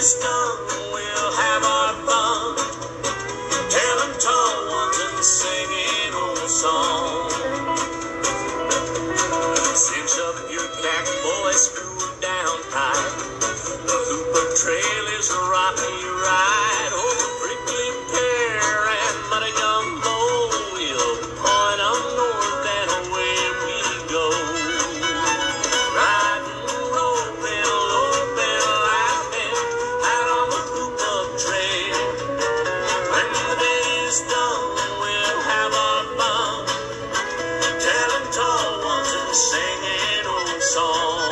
is done, we'll have our fun, telling tall ones and singing old songs. Cinch up your cack, boys, screw down tight. The Hooper Trail is a rocky ride over prickly pear and muddy gumbo. We'll point 'em north and away we go. Riding, roping, loping, laughing out on the Hooper Trail. When the day's done, we'll have our fun, telling tall ones and singing old songs.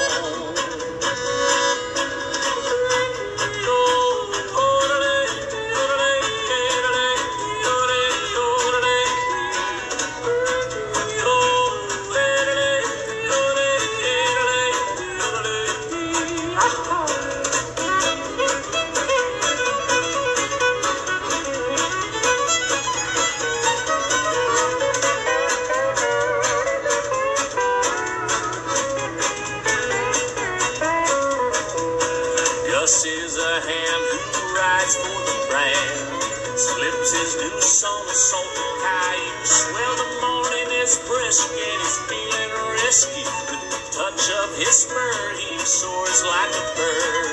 Gus is a hand who rides for the brand, slips his noose on a salted cayuse. Well, the morning is brisk and he's feeling risky. With the touch of his spur, he soars like a bird.